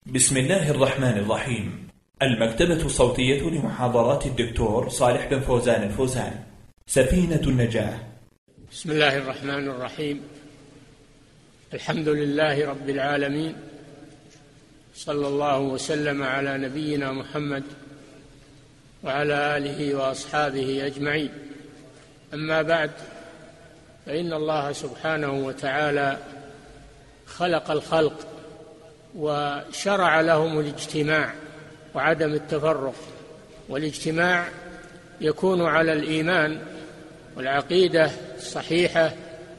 بسم الله الرحمن الرحيم. المكتبة الصوتية لمحاضرات الدكتور صالح بن فوزان الفوزان، سفينة النجاة. بسم الله الرحمن الرحيم. الحمد لله رب العالمين، صلى الله وسلم على نبينا محمد وعلى آله وأصحابه أجمعين. أما بعد، فإن الله سبحانه وتعالى خلق الخلق وشرع لهم الاجتماع وعدم التفرق، والاجتماع يكون على الإيمان والعقيدة الصحيحة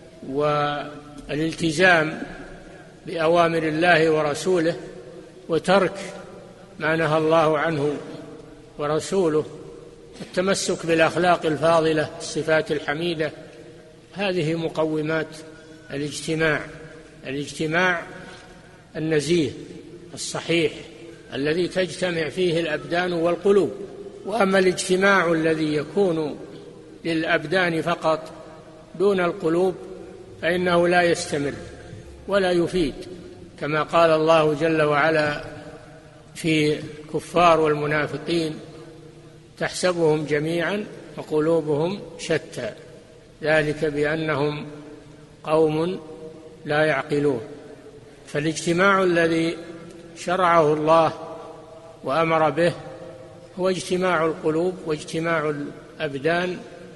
والالتزام بأوامر الله ورسوله، وترك ما نهى الله عنه ورسوله، التمسك بالأخلاق الفاضلة، الصفات الحميدة. هذه مقومات الاجتماع النزيه الصحيح الذي تجتمع فيه الأبدان والقلوب. وأما الاجتماع الذي يكون للأبدان فقط دون القلوب فإنه لا يستمر ولا يفيد، كما قال الله جل وعلا في الكفار والمنافقين: تحسبهم جميعا وقلوبهم شتى، ذلك بأنهم قوم لا يعقلون. فالاجتماع الذي شرعه الله وأمر به هو اجتماع القلوب واجتماع الأبدان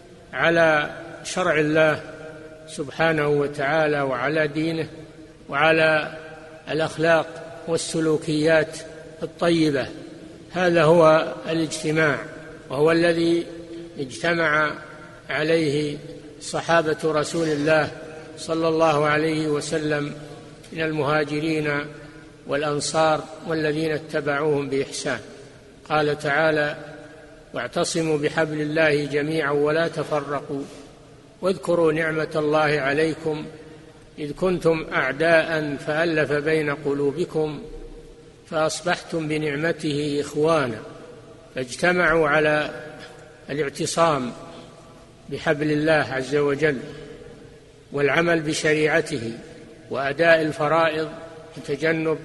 على شرع الله سبحانه وتعالى، وعلى دينه، وعلى الأخلاق والسلوكيات الطيبة. هذا هو الاجتماع، وهو الذي اجتمع عليه صحابة رسول الله صلى الله عليه وسلم من المهاجرين والأنصار والذين اتبعوهم بإحسان. قال تعالى: واعتصموا بحبل الله جميعا ولا تفرقوا واذكروا نعمة الله عليكم إذ كنتم أعداء فألف بين قلوبكم فأصبحتم بنعمته إخوانا. فاجتمعوا على الاعتصام بحبل الله عز وجل والعمل بشريعته وأداء الفرائض وتجنب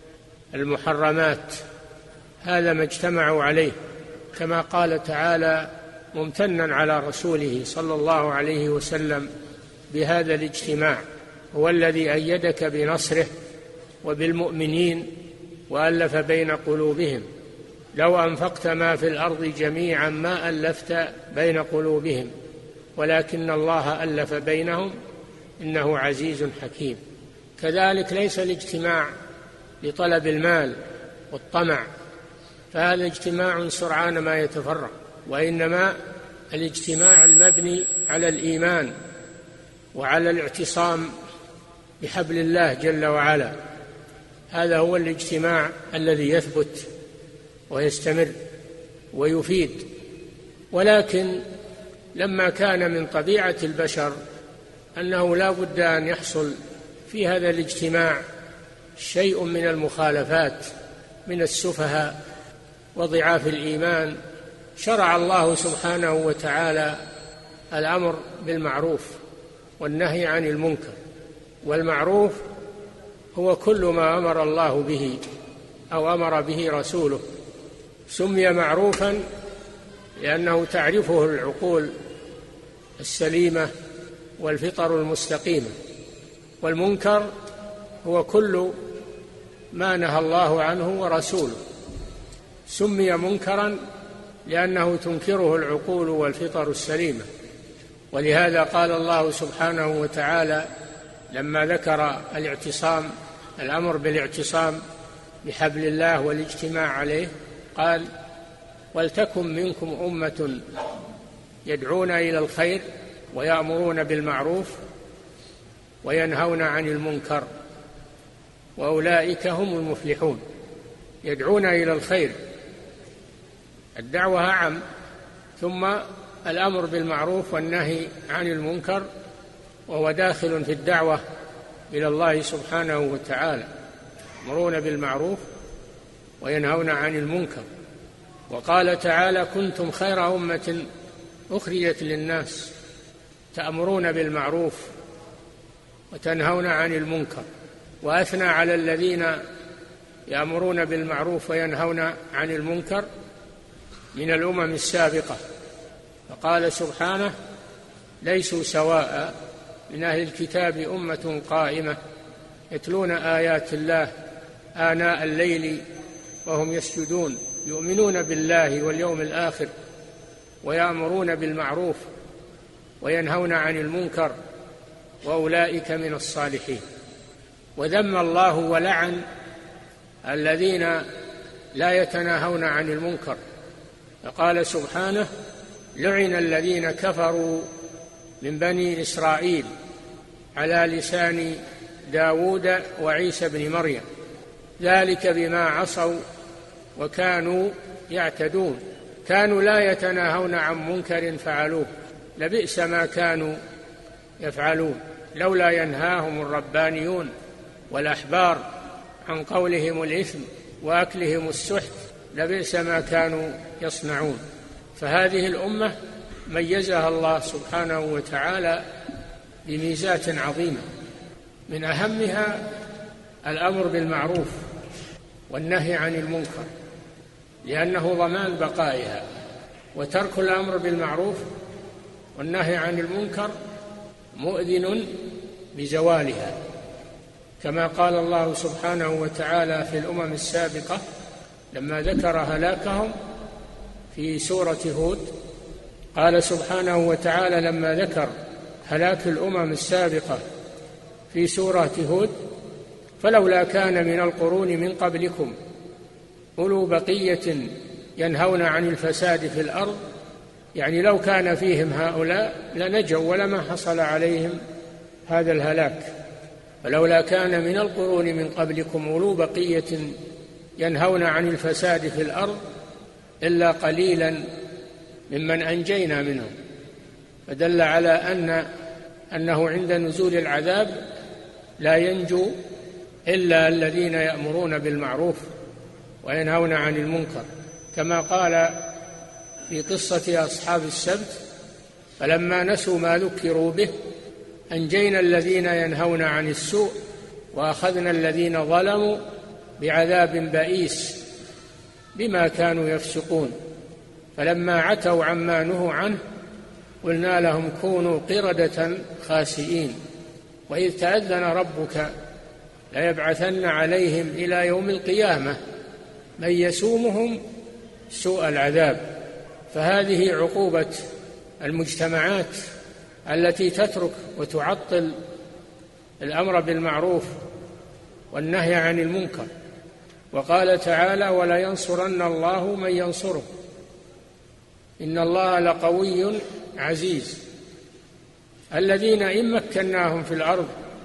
المحرمات. هذا ما اجتمعوا عليه، كما قال تعالى ممتنا على رسوله صلى الله عليه وسلم بهذا الاجتماع: هو الذي أيدك بنصره وبالمؤمنين وألف بين قلوبهم لو أنفقت ما في الأرض جميعا ما ألفت بين قلوبهم ولكن الله ألف بينهم إنه عزيز حكيم. كذلك ليس الاجتماع لطلب المال والطمع، فهذا اجتماع سرعان ما يتفرق، وإنما الاجتماع المبني على الإيمان وعلى الاعتصام بحبل الله جل وعلا، هذا هو الاجتماع الذي يثبت ويستمر ويفيد. ولكن لما كان من طبيعة البشر أنه لا بد أن يحصل في هذا الاجتماع شيء من المخالفات من السفهاء وضعاف الإيمان، شرع الله سبحانه وتعالى الأمر بالمعروف والنهي عن المنكر. والمعروف هو كل ما أمر الله به أو أمر به رسوله، سمي معروفا لأنه تعرفه العقول السليمة والفطر المستقيمة. والمنكر هو كل ما نهى الله عنه ورسوله، سمي منكرا لأنه تنكره العقول والفطر السليمة. ولهذا قال الله سبحانه وتعالى لما ذكر الاعتصام، الأمر بالاعتصام بحبل الله والاجتماع عليه، قال: ولتكن منكم أمة يدعون إلى الخير ويأمرون بالمعروف وينهون عن المنكر وأولئك هم المفلحون. يدعون إلى الخير، الدعوة أعم، ثم الأمر بالمعروف والنهي عن المنكر، وهو داخل في الدعوة إلى الله سبحانه وتعالى، يأمرون بالمعروف وينهون عن المنكر. وقال تعالى: كنتم خير أمة أخرجت للناس تأمرون بالمعروف وتنهون عن المنكر. وأثنى على الذين يأمرون بالمعروف وينهون عن المنكر من الأمم السابقة. فقال سبحانه: ليسوا سواء من أهل الكتاب أمة قائمة يتلون آيات الله آناء الليل وهم يسجدون يؤمنون بالله واليوم الآخر ويأمرون بالمعروف وينهون عن المنكر وأولئك من الصالحين. وذم الله ولعن الذين لا يتناهون عن المنكر، فقال سبحانه: لعن الذين كفروا من بني إسرائيل على لسان داود وعيسى بن مريم ذلك بما عصوا وكانوا يعتدون، كانوا لا يتناهون عن منكر فعلوه لبئس ما كانوا يفعلون، لولا ينهاهم الربانيون والأحبار عن قولهم الإثم وأكلهم السحت لبئس ما كانوا يصنعون. فهذه الأمة ميزها الله سبحانه وتعالى بميزات عظيمة، من أهمها الأمر بالمعروف والنهي عن المنكر، لأنه ضمان بقائها، وترك الأمر بالمعروف والنهي عن المنكر مؤذن بزوالها، كما قال الله سبحانه وتعالى في الأمم السابقة لما ذكر هلاكهم في سورة هود. قال سبحانه وتعالى لما ذكر هلاك الأمم السابقة في سورة هود: فلولا كان من القرون من قبلكم أولو بقية ينهون عن الفساد في الأرض، يعني لو كان فيهم هؤلاء لنجوا ولما حصل عليهم هذا الهلاك. فلولا كان من القرون من قبلكم أولو بقية ينهون عن الفساد في الأرض إلا قليلا ممن أنجينا منهم، فدل على أنه عند نزول العذاب لا ينجو إلا الذين يأمرون بالمعروف وينهون عن المنكر، كما قال في قصة أصحاب السبت: فلما نسوا ما ذكروا به أنجينا الذين ينهون عن السوء وأخذنا الذين ظلموا بعذاب بئيس بما كانوا يفسقون، فلما عتوا عما نهوا عنه قلنا لهم كونوا قردة خاسئين، وإذ تأذن ربك ليبعثن عليهم إلى يوم القيامة من يسومهم سوء العذاب. فهذه عقوبة المجتمعات التي تترك وتعطل الأمر بالمعروف والنهي عن المنكر. وقال تعالى: ولا ينصرن الله من ينصره إن الله لقوي عزيز. الذين إن مكناهم في الأرض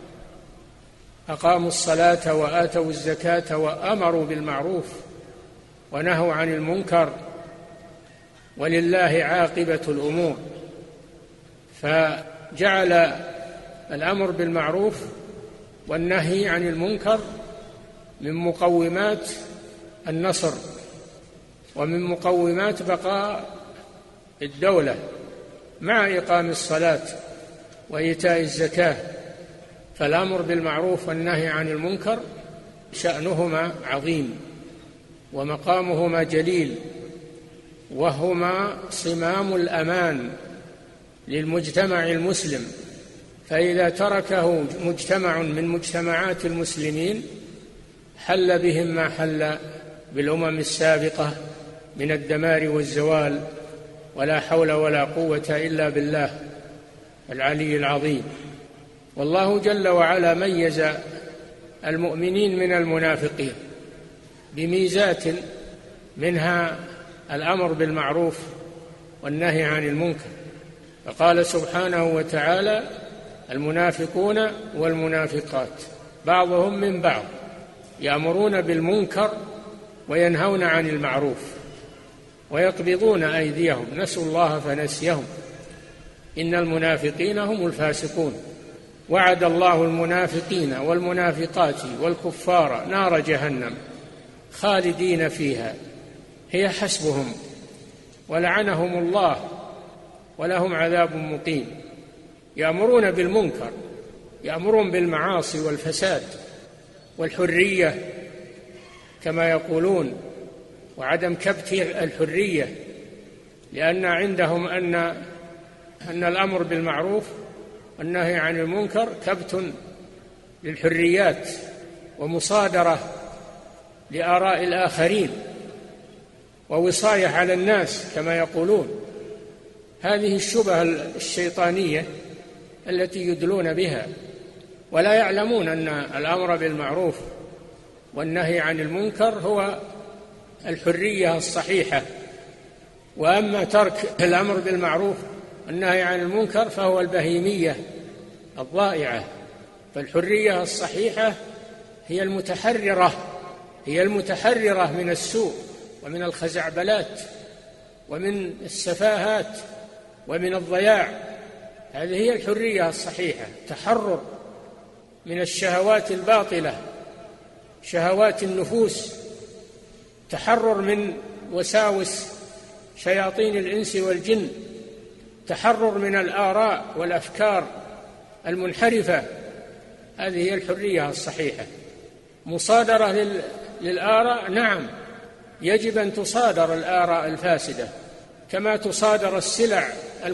أقاموا الصلاة وآتوا الزكاة وأمروا بالمعروف ونهوا عن المنكر ولله عاقبة الأمور. فجعل الأمر بالمعروف والنهي عن المنكر من مقومات النصر ومن مقومات بقاء الدولة، مع إقام الصلاة وإيتاء الزكاة. فالأمر بالمعروف والنهي عن المنكر شأنهما عظيم ومقامهما جليل، وهما صمام الأمان للمجتمع المسلم، فإذا تركه مجتمع من مجتمعات المسلمين حل بهم ما حل بالأمم السابقة من الدمار والزوال، ولا حول ولا قوة إلا بالله العلي العظيم. والله جل وعلا ميز المؤمنين من المنافقين بميزات، منها الأمر بالمعروف والنهي عن المنكر. فقال سبحانه وتعالى: المنافقون والمنافقات بعضهم من بعض يأمرون بالمنكر وينهون عن المعروف ويقبضون أيديهم نسوا الله فنسيهم إن المنافقين هم الفاسقون. وعد الله المنافقين والمنافقات والكفار نار جهنم خالدين فيها هي حسبهم ولعنهم الله ولهم عذاب مقيم. يأمرون بالمنكر، يأمرون بالمعاصي والفساد والحرية كما يقولون، وعدم كبت الحرية، لأن عندهم أن الأمر بالمعروف والنهي عن المنكر كبت للحريات ومصادرة لآراء الآخرين ووصاية على الناس كما يقولون. هذه الشبهة الشيطانية التي يدلون بها، ولا يعلمون أن الأمر بالمعروف والنهي عن المنكر هو الحرية الصحيحة، وأما ترك الأمر بالمعروف والنهي عن المنكر فهو البهيمية الضائعة. فالحرية الصحيحة هي المتحررة من السوء ومن الخزعبلات ومن السفاهات ومن الضياع. هذه هي الحرية الصحيحة، تحرر من الشهوات الباطلة، شهوات النفوس، تحرر من وساوس شياطين الإنس والجن، تحرر من الآراء والأفكار المنحرفة. هذه هي الحرية الصحيحة. مصادرة للآراء، نعم، يجب أن تصادر الآراء الفاسدة كما تصادر السلع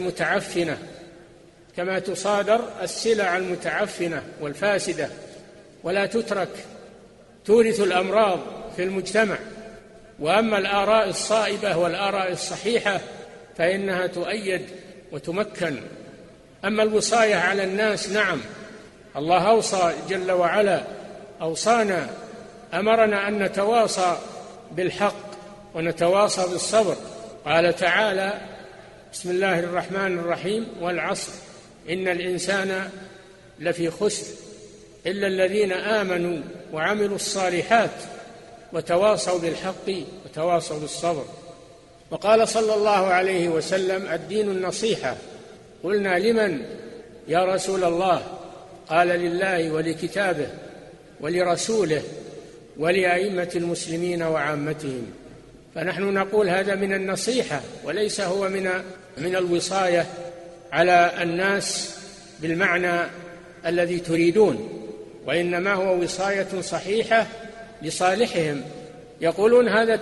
المتعفنة والفاسدة، ولا تترك، تورث الأمراض في المجتمع. وأما الآراء الصائبة والآراء الصحيحة فإنها تؤيد وتمكن. أما الوصاية على الناس، نعم، الله أوصى جل وعلا، أوصانا، أمرنا أن نتواصى بالحق ونتواصى بالصبر. قال تعالى: بسم الله الرحمن الرحيم: والعصر إن الإنسان لفي خسر إلا الذين آمنوا وعملوا الصالحات وتواصوا بالحق وتواصوا بالصبر. وقال صلى الله عليه وسلم: الدين النصيحة. قلنا: لمن يا رسول الله؟ قال: لله ولكتابه ولرسوله ولأئمة المسلمين وعامتهم. فنحن نقول هذا من النصيحة، وليس هو من الوصاية على الناس بالمعنى الذي تريدون، وإنما هو وصاية صحيحة لصالحهم. يقولون هذا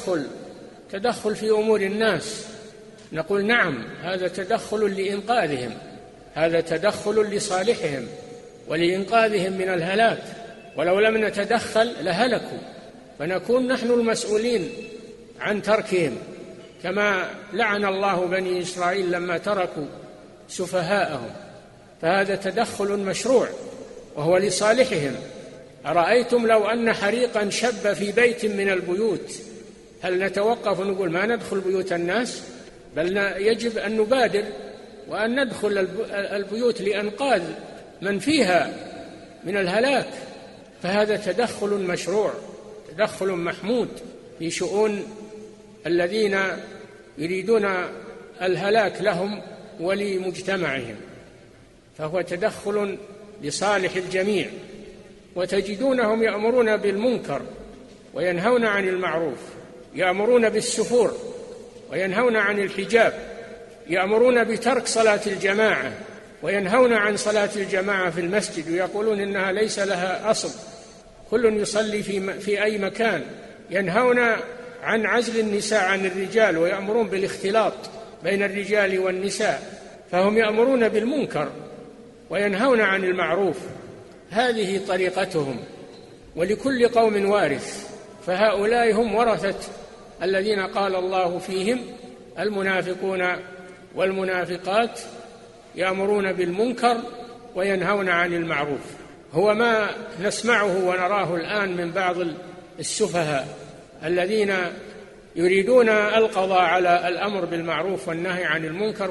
تدخل في أمور الناس. نقول: نعم، هذا تدخل لإنقاذهم، هذا تدخل لصالحهم ولإنقاذهم من الهلاك، ولو لم نتدخل لهلكوا، فنكون نحن المسؤولين عن تركهم، كما لعن الله بني إسرائيل لما تركوا سفهاءهم. فهذا تدخل مشروع وهو لصالحهم. أرأيتم لو أن حريقا شب في بيت من البيوت، هل نتوقف ونقول ما ندخل بيوت الناس؟ بل يجب أن نبادر وأن ندخل البيوت لإنقاذ من فيها من الهلاك. فهذا تدخل مشروع، تدخل محمود في شؤون الذين يريدون الهلاك لهم ولمجتمعهم، فهو تدخل لصالح الجميع. وتجدونهم يأمرون بالمنكر وينهون عن المعروف، يأمرون بالسفور وينهون عن الحجاب، يأمرون بترك صلاة الجماعة وينهون عن صلاة الجماعة في المسجد، ويقولون إنها ليس لها أصل، كل يصلي في أي مكان. ينهون عن عزل النساء عن الرجال ويأمرون بالاختلاط بين الرجال والنساء. فهم يأمرون بالمنكر وينهون عن المعروف. هذه طريقتهم، ولكل قوم وارث. فهؤلاء هم ورثة الذين قال الله فيهم: المنافقون والمنافقات يأمرون بالمنكر وينهون عن المعروف. هو ما نسمعه ونراه الآن من بعض السفهاء الذين يريدون القضاء على الأمر بالمعروف والنهي عن المنكر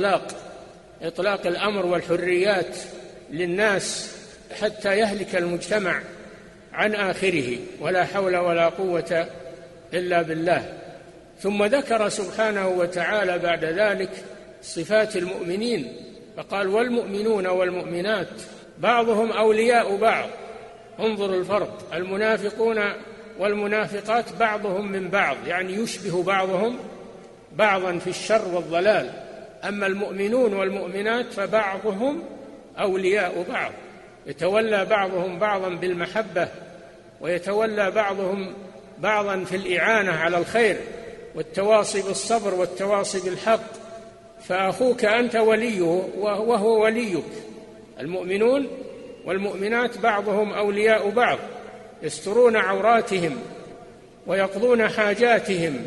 وإطلاق الأمر والحريات للناس حتى يهلك المجتمع عن آخره، ولا حول ولا قوة إلا بالله. ثم ذكر سبحانه وتعالى بعد ذلك صفات المؤمنين، فقال: والمؤمنون والمؤمنات بعضهم أولياء بعض. انظر الفرق، المنافقون والمنافقات بعضهم من بعض، يعني يشبه بعضهم بعضا في الشر والضلال. أما المؤمنون والمؤمنات فبعضهم أولياء بعض، يتولى بعضهم بعضا بالمحبة، ويتولى بعضهم بعضا في الإعانة على الخير والتواصي بالصبر والتواصي بالحق، فأخوك أنت وليه وهو وليك. المؤمنون والمؤمنات بعضهم أولياء بعض، يسترون عوراتهم ويقضون حاجاتهم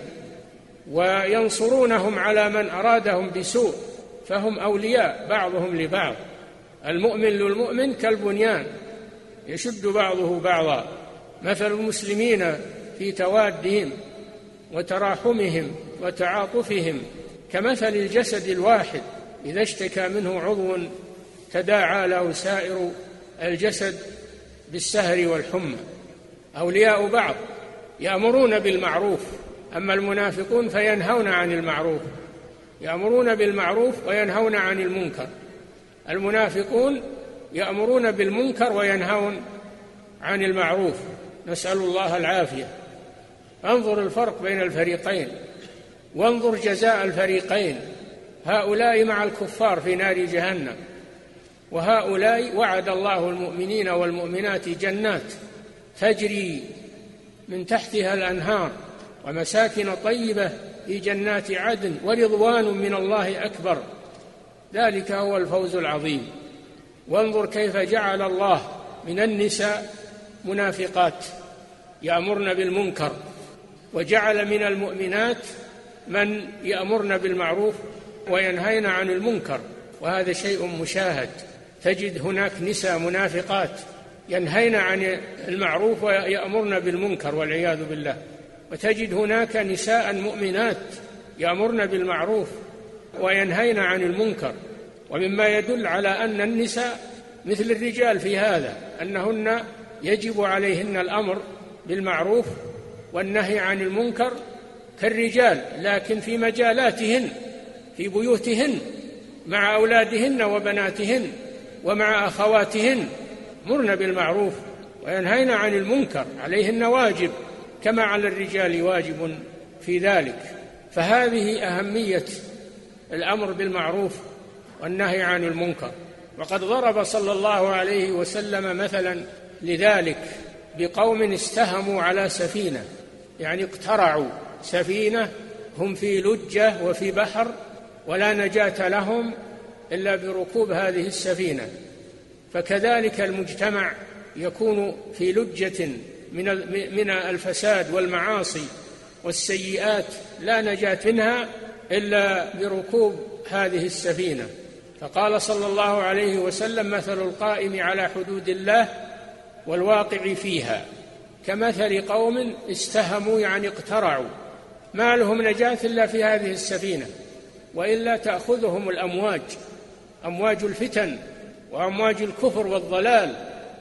وينصرونهم على من أرادهم بسوء، فهم أولياء بعضهم لبعض. المؤمن للمؤمن كالبنيان يشد بعضه بعضا. مثل المسلمين في توادهم وتراحمهم وتعاطفهم كمثل الجسد الواحد إذا اشتكى منه عضو تداعى له سائر الجسد بالسهر والحمى. أولياء بعض يأمرون بالمعروف، أما المنافقون فينهون عن المعروف، يأمرون بالمعروف وينهون عن المنكر. المنافقون يأمرون بالمنكر وينهون عن المعروف، نسأل الله العافية. انظر الفرق بين الفريقين، وانظر جزاء الفريقين، هؤلاء مع الكفار في نار جهنم، وهؤلاء وعد الله المؤمنين والمؤمنات جنات تجري من تحتها الأنهار ومساكن طيبة في جنات عدن ورضوان من الله أكبر، ذلك هو الفوز العظيم. وانظر كيف جعل الله من النساء منافقات يأمرن بالمنكر، وجعل من المؤمنات من يأمرن بالمعروف وينهين عن المنكر، وهذا شيء مشاهد. تجد هناك نساء منافقات ينهين عن المعروف ويأمرن بالمنكر والعياذ بالله، وتجد هناك نساء مؤمنات يأمرن بالمعروف وينهين عن المنكر. ومما يدل على أن النساء مثل الرجال في هذا، أنهن يجب عليهن الأمر بالمعروف والنهي عن المنكر كالرجال، لكن في مجالاتهن في بيوتهن مع أولادهن وبناتهن ومع أخواتهن مرن بالمعروف وينهين عن المنكر، عليهن واجب كما على الرجال واجب في ذلك. فهذه أهمية الأمر بالمعروف والنهي عن المنكر. وقد ضرب صلى الله عليه وسلم مثلا لذلك بقوم استهموا على سفينة، يعني اقترعوا سفينة، هم في لجة وفي بحر ولا نجاة لهم إلا بركوب هذه السفينة. فكذلك المجتمع يكون في لجة من الفساد والمعاصي والسيئات لا نجاة منها إلا بركوب هذه السفينة. فقال صلى الله عليه وسلم: مثل القائم على حدود الله والواقع فيها كمثل قوم استهموا، يعني اقترعوا، ما لهم نجاة إلا في هذه السفينة، وإلا تأخذهم الأمواج، أمواج الفتن وأمواج الكفر والضلال،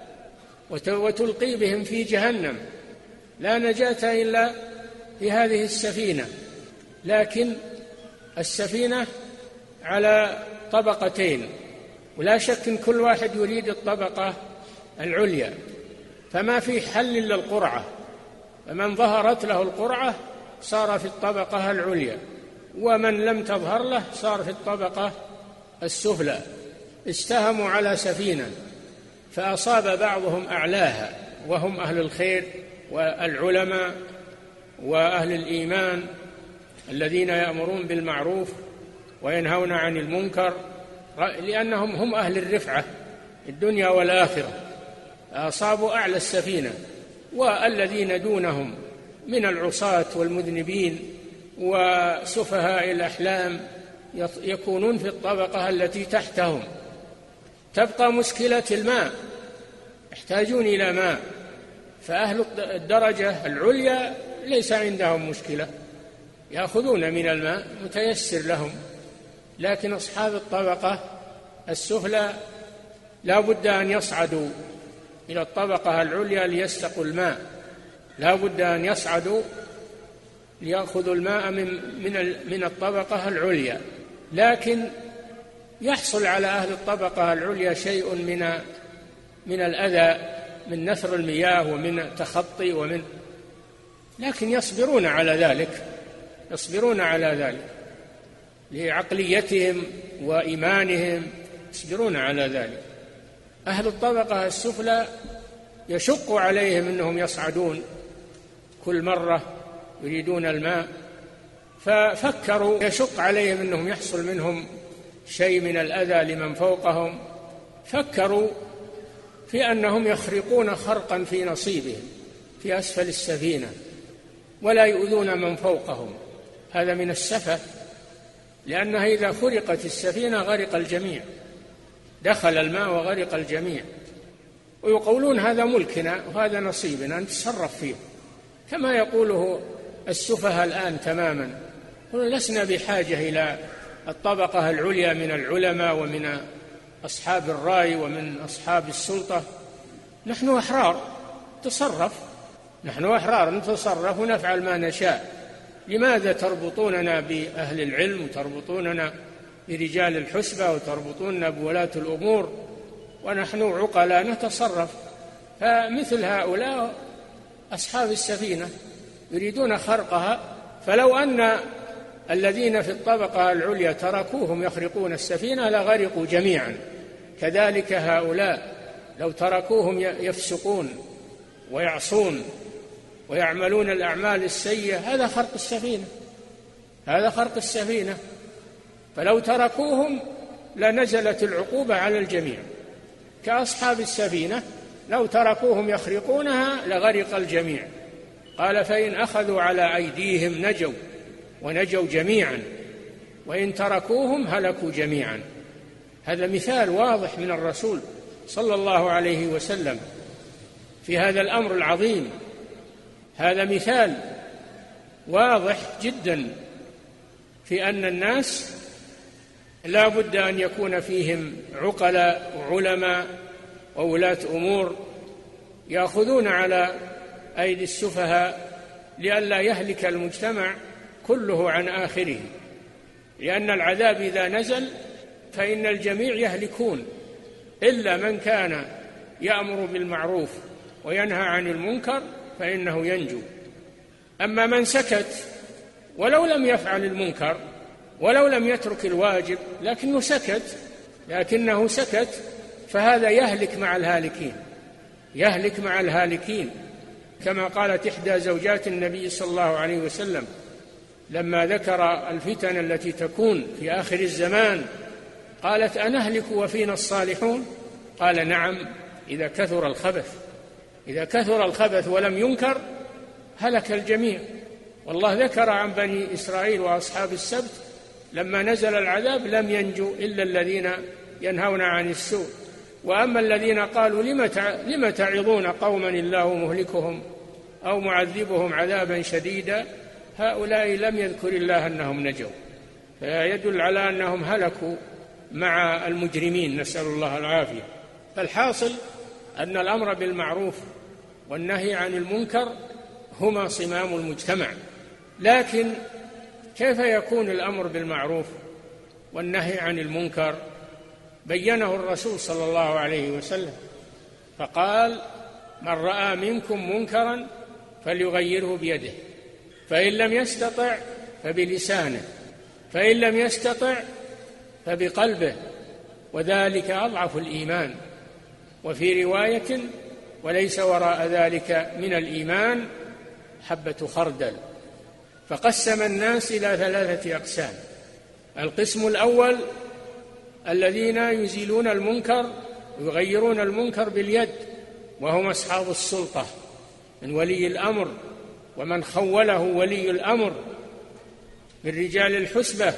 وتلقي بهم في جهنم، لا نجاة إلا في هذه السفينة. لكن السفينة على طبقتين، ولا شك إن كل واحد يريد الطبقة العليا، فما في حل إلا القرعة، فمن ظهرت له القرعة صار في الطبقة العليا، ومن لم تظهر له صار في الطبقة السفلى. استهموا على سفينة فأصاب بعضهم أعلاها، وهم أهل الخير والعلماء وأهل الإيمان الذين يأمرون بالمعروف وينهون عن المنكر، لأنهم هم أهل الرفعة الدنيا والآخرة، أصابوا أعلى السفينة. والذين دونهم من العصاة والمذنبين وسفهاء الأحلام يكونون في الطبقة التي تحتهم. تبقى مشكلة الماء، يحتاجون إلى ماء، فأهل الدرجة العليا ليس عندهم مشكلة، يأخذون من الماء متيسر لهم. لكن أصحاب الطبقة السفلى لا بد أن يصعدوا إلى الطبقة العليا ليستقوا الماء، لا بد أن يصعدوا ليأخذوا الماء من الطبقة العليا. لكن يحصل على أهل الطبقة العليا شيء من الأذى، من نثر المياه ومن تخطي لكن يصبرون على ذلك، يصبرون على ذلك لعقليتهم وإيمانهم، يصبرون على ذلك. أهل الطبقة السفلى يشق عليهم أنهم يصعدون كل مرة يريدون الماء، ففكروا يشق عليهم أنهم يحصل منهم شيء من الأذى لمن فوقهم، فكروا في أنهم يخرقون خرقا في نصيبهم في أسفل السفينة ولا يؤذون من فوقهم. هذا من السفه، لأنها إذا خرقت السفينة غرق الجميع، دخل الماء وغرق الجميع. ويقولون هذا ملكنا وهذا نصيبنا نتصرف فيه، كما يقوله السفهاء الآن تماما. لسنا بحاجة إلى الطبقة العليا من العلماء ومن أصحاب الرأي ومن أصحاب السلطة، نحن أحرار تصرف، نحن أحرار نتصرف ونفعل ما نشاء. لماذا تربطوننا بأهل العلم وتربطوننا برجال الحسبة وتربطوننا بولاة الأمور ونحن عقلاء نتصرف؟ فمثل هؤلاء أصحاب السفينة يريدون خرقها، فلو أن الذين في الطبقة العليا تركوهم يخرقون السفينة لغرقوا جميعا. كذلك هؤلاء لو تركوهم يفسقون ويعصون ويعملون الأعمال السيئة، هذا خرق السفينة، هذا خرق السفينة. فلو تركوهم لنزلت العقوبة على الجميع، كأصحاب السفينة لو تركوهم يخرقونها لغرق الجميع. قال فإن أخذوا على أيديهم نجوا ونجوا جميعا، وإن تركوهم هلكوا جميعا. هذا مثال واضح من الرسول صلى الله عليه وسلم في هذا الأمر العظيم، هذا مثال واضح جدا في أن الناس لا بد أن يكون فيهم عقلاء وعلماء وولاة أمور يأخذون على أيدي السفهاء لئلا يهلك المجتمع كله عن آخره، لأن العذاب إذا نزل فإن الجميع يهلكون إلا من كان يأمر بالمعروف وينهى عن المنكر فإنه ينجو. أما من سكت ولو لم يفعل المنكر ولو لم يترك الواجب لكنه سكت فهذا يهلك مع الهالكين، يهلك مع الهالكين، كما قالت إحدى زوجات النبي صلى الله عليه وسلم لما ذكر الفتن التي تكون في آخر الزمان، قالت أنهلك وفينا الصالحون؟ قال نعم، إذا كثر الخبث، إذا كثر الخبث ولم ينكر هلك الجميع. والله ذكر عن بني إسرائيل وأصحاب السبت لما نزل العذاب لم ينجوا إلا الذين ينهون عن السوء. وأما الذين قالوا لم تعظون قوما الله مهلكهم أو معذبهم عذابا شديدا، هؤلاء لم يذكر الله أنهم نجوا، فيدل على أنهم هلكوا مع المجرمين، نسأل الله العافية. فالحاصل أن الأمر بالمعروف والنهي عن المنكر هما صمام المجتمع. لكن كيف يكون الأمر بالمعروف والنهي عن المنكر؟ بينه الرسول صلى الله عليه وسلم فقال من رأى منكم منكرا فليغيره بيده، فإن لم يستطع فبلسانه، فإن لم يستطع فبقلبه، وذلك أضعف الإيمان. وفي رواية وليس وراء ذلك من الإيمان حبة خردل. فقسم الناس إلى 3 أقسام: القسم الأول الذين يزيلون المنكر ويغيرون المنكر باليد، وهم أصحاب السلطة من ولي الأمر ومن خوله ولي الأمر من رجال الحسبة،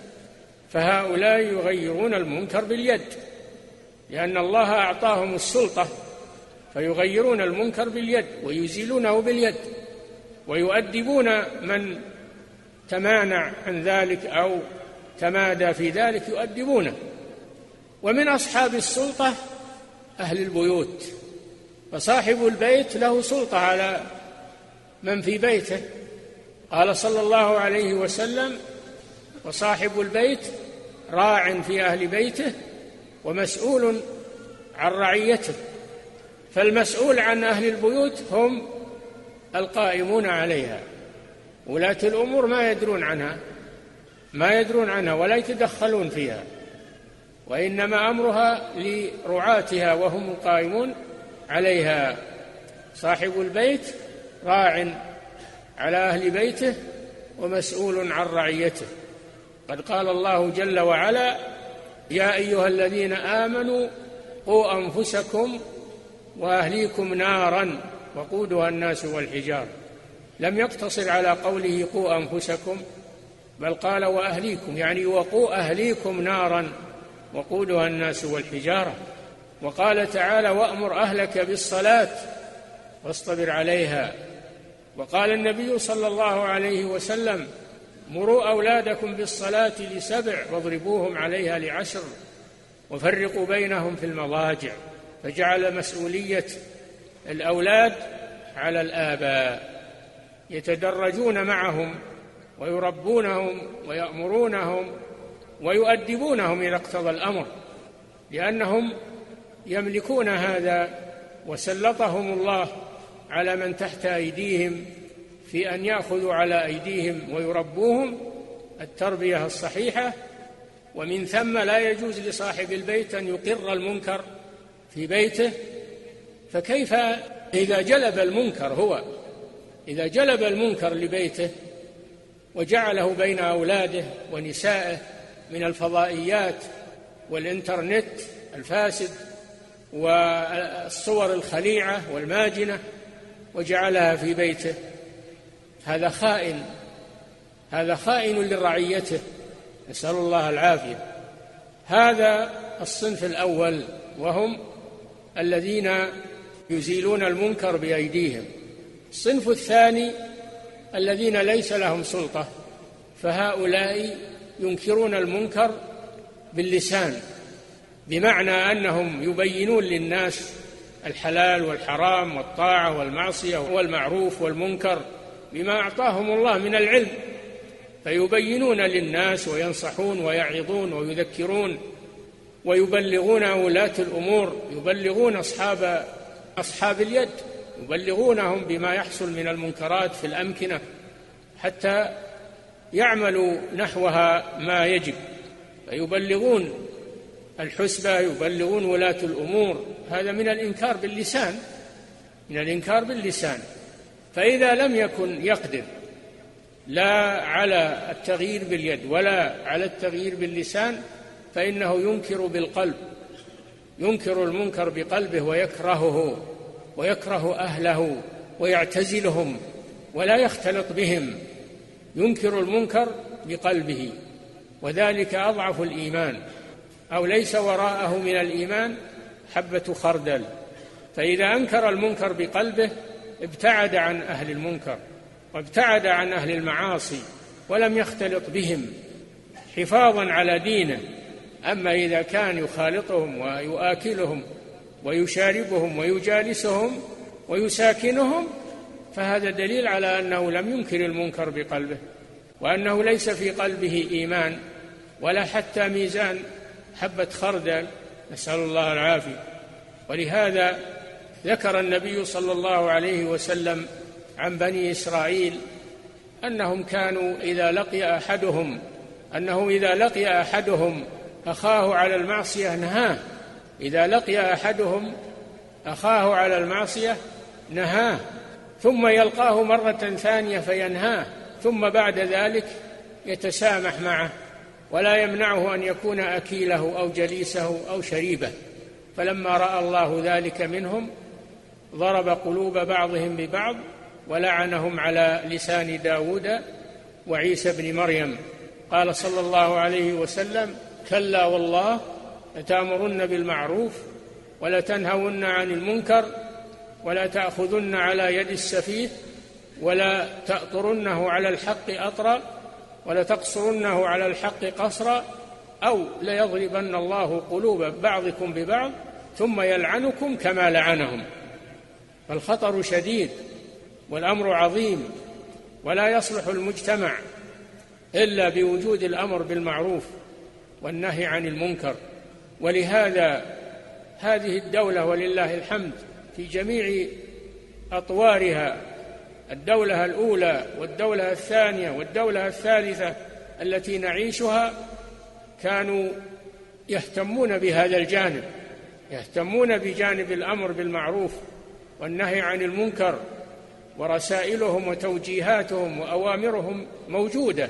فهؤلاء يغيرون المنكر باليد لأن الله أعطاهم السلطة، فيغيرون المنكر باليد ويزيلونه باليد، ويؤدبون من تمانع عن ذلك أو تمادى في ذلك يؤدبونه. ومن أصحاب السلطة أهل البيوت، فصاحب البيت له سلطة على من في بيته. قال صلى الله عليه وسلم وصاحب البيت راع في أهل بيته ومسؤول عن رعيته. فالمسؤول عن أهل البيوت هم القائمون عليها، ولاة الأمور ما يدرون عنها ولا يتدخلون فيها، وإنما أمرها لرعاتها وهم القائمون عليها. صاحب البيت راع على أهل بيته ومسؤول عن رعيته. قد قال الله جل وعلا: يا أيها الذين آمنوا قوا أنفسكم وأهليكم نارا وقودها الناس والحجارة. لم يقتصر على قوله قوا أنفسكم، بل قال وأهليكم، يعني وقوا أهليكم نارا وقودها الناس والحجارة. وقال تعالى: وأمر أهلك بالصلاة واصطبر عليها. وقال النبي صلى الله عليه وسلم: مروا أولادكم بالصلاة ل7 واضربوهم عليها ل10 وفرقوا بينهم في المضاجع. فجعل مسؤولية الأولاد على الآباء، يتدرجون معهم ويربونهم ويأمرونهم ويؤدبونهم إذا اقتضى الأمر، لأنهم يملكون هذا، وسلطهم الله على من تحت أيديهم في أن يأخذوا على أيديهم ويربوهم التربية الصحيحة. ومن ثم لا يجوز لصاحب البيت أن يقر المنكر في بيته. فكيف إذا جلب المنكر إذا جلب المنكر لبيته وجعله بين أولاده ونسائه من الفضائيات والإنترنت الفاسد والصور الخليعة والماجنة وجعلها في بيته، هذا خائن لرعيته، نسأل الله العافية. هذا الصنف الأول، وهم الذين يزيلون المنكر بأيديهم. الصنف الثاني الذين ليس لهم سلطة، فهؤلاء ينكرون المنكر باللسان، بمعنى أنهم يبينون للناس الحلال والحرام والطاعة والمعصية والمعروف والمنكر بما أعطاهم الله من العلم، فيبينون للناس وينصحون ويعظون ويذكرون ويبلغون ولاة الأمور، يبلغون أصحاب اليد، يبلغونهم بما يحصل من المنكرات في الأمكنة حتى يعملوا نحوها ما يجب، فيبلغون الحسبة، يبلغون ولاة الأمور. هذا من الإنكار باللسان. فإذا لم يكن يقدر لا على التغيير باليد ولا على التغيير باللسان، فإنه ينكر بالقلب، ينكر المنكر بقلبه ويكرهه ويكره أهله ويعتزلهم ولا يختلط بهم. ينكر المنكر بقلبه، وذلك أضعف الإيمان، أو ليس وراءه من الإيمان حبة خردل. فإذا أنكر المنكر بقلبه ابتعد عن أهل المنكر وابتعد عن أهل المعاصي ولم يختلط بهم حفاظا على دينه. أما إذا كان يخالطهم ويؤكلهم ويشاربهم ويجالسهم ويساكنهم، فهذا دليل على أنه لم ينكر المنكر بقلبه، وأنه ليس في قلبه إيمان ولا حتى ميزان حبة خردل، نسأل الله العافية. ولهذا ذكر النبي صلى الله عليه وسلم عن بني إسرائيل أنهم كانوا إذا لقي أحدهم أخاه على المعصية نهاه، إذا لقي أحدهم أخاه على المعصية نهاه، ثم يلقاه مرة ثانية فينهاه، ثم بعد ذلك يتسامح معه ولا يمنعه أن يكون أكيله أو جليسه أو شريبه. فلما رأى الله ذلك منهم ضرب قلوب بعضهم ببعض ولعنهم على لسان داود وعيسى بن مريم. قال صلى الله عليه وسلم: كلا والله لتأمرن بالمعروف ولتنهون عن المنكر ولا تأخذن على يد السفيه ولا تأطرنه على الحق أطرا ولا تقصرنه على الحق قصرا أو ليضربن الله قلوب بعضكم ببعض ثم يلعنكم كما لعنهم. فالخطر شديد والأمر عظيم، ولا يصلح المجتمع إلا بوجود الأمر بالمعروف والنهي عن المنكر. ولهذا هذه الدولة ولله الحمد في جميع أطوارها، الدولة الأولى والدولة الثانية والدولة الثالثة التي نعيشها، كانوا يهتمون بهذا الجانب، يهتمون بجانب الأمر بالمعروف والنهي عن المنكر، ورسائلهم وتوجيهاتهم وأوامرهم موجودة.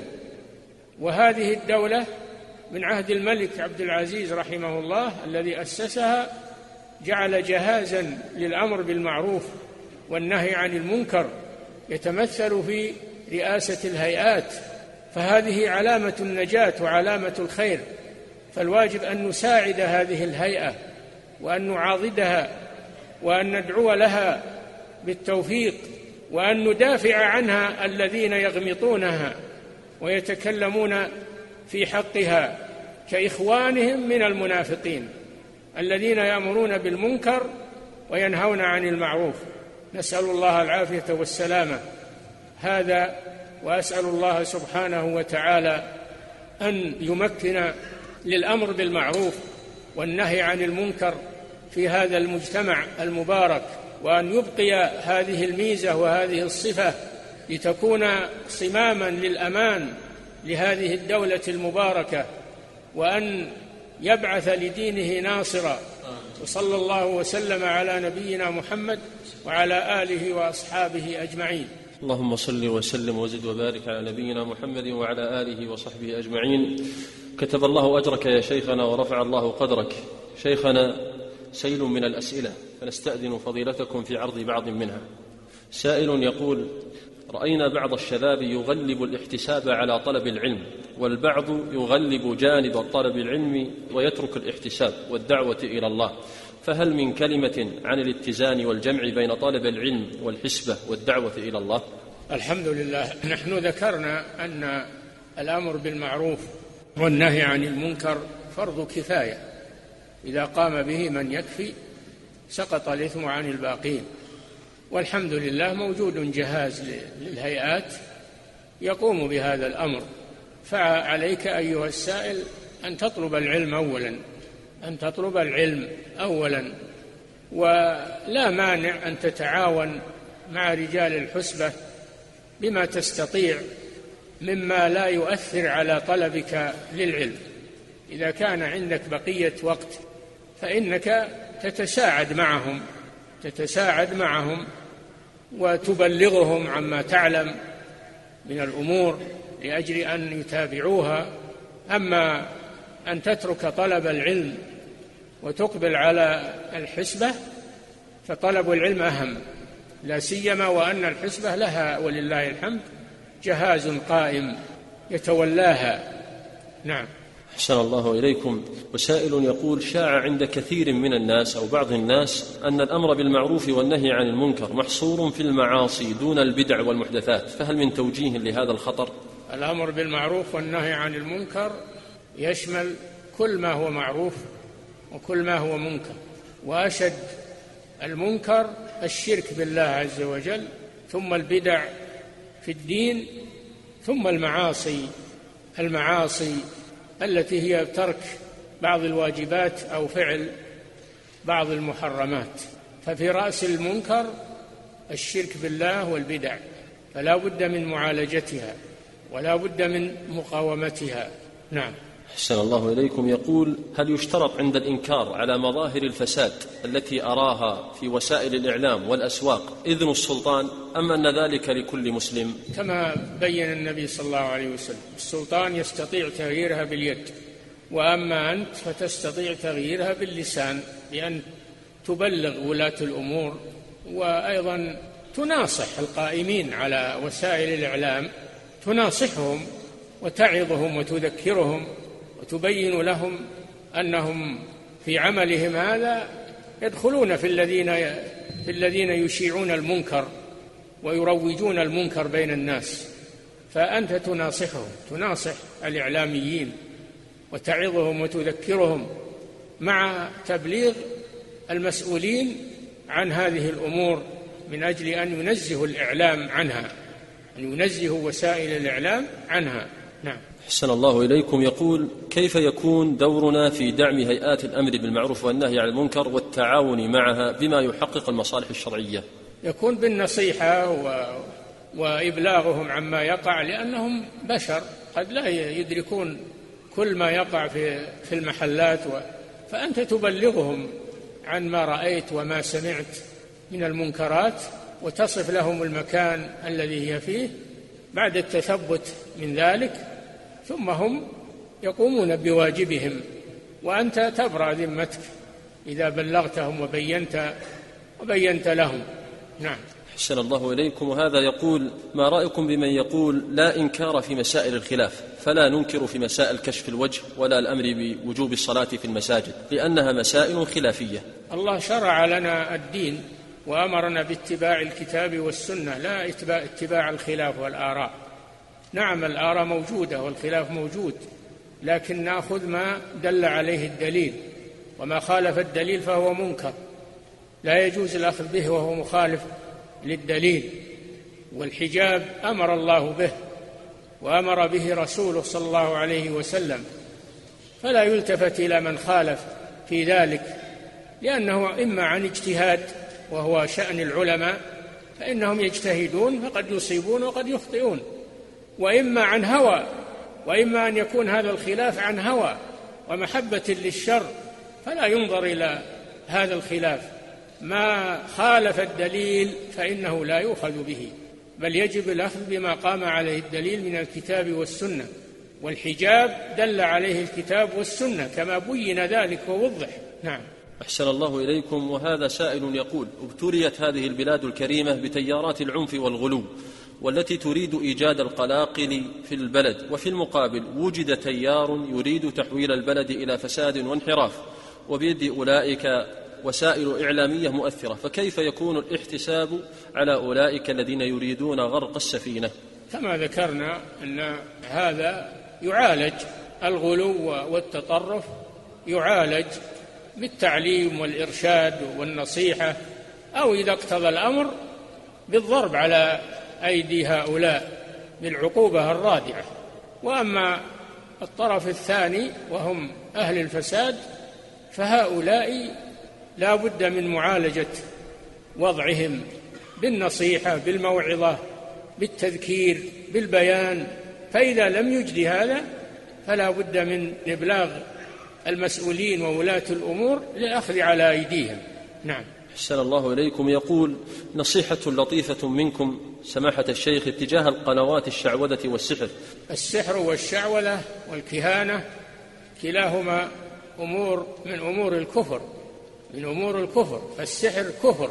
وهذه الدولة من عهد الملك عبد العزيز رحمه الله الذي أسسها جعل جهازا للأمر بالمعروف والنهي عن المنكر يتمثل في رئاسة الهيئات، فهذه علامة النجاة وعلامة الخير، فالواجب أن نساعد هذه الهيئة وأن نعاضدها وأن ندعو لها بالتوفيق وأن ندافع عنها الذين يغمطونها ويتكلمون في حقها كإخوانهم من المنافقين الذين يأمرون بالمنكر وينهون عن المعروف. نسأل الله العافية والسلامة. هذا وأسأل الله سبحانه وتعالى أن يمكن للأمر بالمعروف والنهي عن المنكر في هذا المجتمع المبارك، وأن يبقي هذه الميزة وهذه الصفة لتكون صماما للأمان لهذه الدولة المباركة، وأن يبعث لدينه ناصرا. وصلى الله وسلم على نبينا محمد وعلى آله وأصحابه أجمعين. اللهم صل وسلم وزد وبارك على نبينا محمد وعلى آله وصحبه أجمعين. كتب الله أجرك يا شيخنا ورفع الله قدرك. شيخنا، سيل من الأسئلة فنستأذن فضيلتكم في عرض بعض منها. سائل يقول: رأينا بعض الشباب يغلب الاحتساب على طلب العلم، والبعض يغلب جانب طلب العلم ويترك الاحتساب والدعوة إلى الله، فهل من كلمة عن الاتزان والجمع بين طلب العلم والحسبة والدعوة إلى الله؟ الحمد لله. نحن ذكرنا أن الأمر بالمعروف والنهي عن المنكر فرض كفاية، إذا قام به من يكفي سقط الإثم عن الباقين، والحمد لله موجود جهاز للهيئات يقوم بهذا الأمر. فعليك أيها السائل أن تطلب العلم أولا، ولا مانع أن تتعاون مع رجال الحسبة بما تستطيع مما لا يؤثر على طلبك للعلم. إذا كان عندك بقية وقت فإنك تتساعد معهم وتبلغهم عما تعلم من الأمور لأجل أن يتابعوها. أما أن تترك طلب العلم وتقبل على الحسبة فطلب العلم أهم، لا سيما وأن الحسبة لها ولله الحمد جهاز قائم يتولاها. نعم. أحسن الله إليكم. وسائل يقول: شاع عند كثير من الناس أو بعض الناس أن الأمر بالمعروف والنهي عن المنكر محصور في المعاصي دون البدع والمحدثات، فهل من توجيه لهذا الخطر؟ الأمر بالمعروف والنهي عن المنكر يشمل كل ما هو معروف وكل ما هو منكر، وأشد المنكر الشرك بالله عز وجل، ثم البدع في الدين، ثم المعاصي التي هي ترك بعض الواجبات أو فعل بعض المحرمات. ففي رأس المنكر الشرك بالله والبدع، فلا بد من معالجتها ولا بد من مقاومتها. نعم. أحسن الله إليكم. يقول: هل يشترط عند الإنكار على مظاهر الفساد التي أراها في وسائل الإعلام والأسواق إذن السلطان، أم أن ذلك لكل مسلم؟ كما بين النبي صلى الله عليه وسلم: السلطان يستطيع تغييرها باليد، وأما أنت فتستطيع تغييرها باللسان، بأن تبلغ ولاة الأمور، وأيضا تناصح القائمين على وسائل الإعلام، تناصحهم وتعظهم وتذكرهم وتبين لهم أنهم في عملهم هذا يدخلون في الذين يشيعون المنكر ويروجون المنكر بين الناس. فأنت تناصحهم، تناصح الإعلاميين وتعظهم وتذكرهم، مع تبليغ المسؤولين عن هذه الأمور من أجل أن ينزهوا الإعلام عنها، أن ينزهوا وسائل الإعلام عنها. نعم. أحسن الله إليكم. يقول: كيف يكون دورنا في دعم هيئات الأمر بالمعروف والنهي عن المنكر والتعاون معها بما يحقق المصالح الشرعية؟ يكون بالنصيحة وإبلاغهم عما يقع، لأنهم بشر قد لا يدركون كل ما يقع في المحلات، فأنت تبلغهم عن ما رأيت وما سمعت من المنكرات، وتصف لهم المكان الذي هي فيه بعد التثبت من ذلك، ثم هم يقومون بواجبهم، وأنت تبرأ ذمتك إذا بلغتهم وبينت لهم. نعم. أحسن الله إليكم. وهذا يقول: ما رأيكم بمن يقول لا إنكار في مسائل الخلاف، فلا ننكر في مسائل كشف الوجه ولا الأمر بوجوب الصلاة في المساجد لأنها مسائل خلافية؟ الله شرع لنا الدين وأمرنا باتباع الكتاب والسنة، لا اتباع الخلاف والآراء. نعم الآراء موجودة والخلاف موجود، لكن نأخذ ما دل عليه الدليل، وما خالف الدليل فهو منكر، لا يجوز الأخذ به وهو مخالف للدليل. والحجاب أمر الله به وأمر به رسوله صلى الله عليه وسلم، فلا يلتفت إلى من خالف في ذلك، لأنه إما عن اجتهاد وهو شأن العلماء فإنهم يجتهدون فقد يصيبون وقد يخطئون، وإما عن هوى، وإما أن يكون هذا الخلاف عن هوى ومحبة للشر، فلا ينظر إلى هذا الخلاف. ما خالف الدليل فإنه لا يؤخذ به، بل يجب الأخذ بما قام عليه الدليل من الكتاب والسنة، والحجاب دل عليه الكتاب والسنة كما بين ذلك ووضح. نعم. أحسن الله إليكم. وهذا سائل يقول: ابتليت هذه البلاد الكريمة بتيارات العنف والغلو والتي تريد إيجاد القلاقل في البلد، وفي المقابل وجد تيار يريد تحويل البلد إلى فساد وانحراف، وبيد أولئك وسائل إعلامية مؤثرة، فكيف يكون الاحتساب على أولئك الذين يريدون غرق السفينة؟ كما ذكرنا أن هذا يعالج، الغلو والتطرف يعالج بالتعليم والإرشاد والنصيحة، أو إذا اقتضى الأمر بالضرب على أيدي هؤلاء بالعقوبة الرادعة. وأما الطرف الثاني وهم أهل الفساد فهؤلاء لا بد من معالجة وضعهم بالنصيحة، بالموعظة، بالتذكير، بالبيان، فإذا لم يجد هذا فلا بد من إبلاغ المسؤولين وولاة الأمور للأخذ على أيديهم. نعم. أحسن الله إليكم. يقول: نصيحة لطيفة منكم سماحة الشيخ اتجاه القنوات الشعوذة والسحر. السحر والشعوذة والكهانة كلاهما من أمور الكفر، فالسحر كفر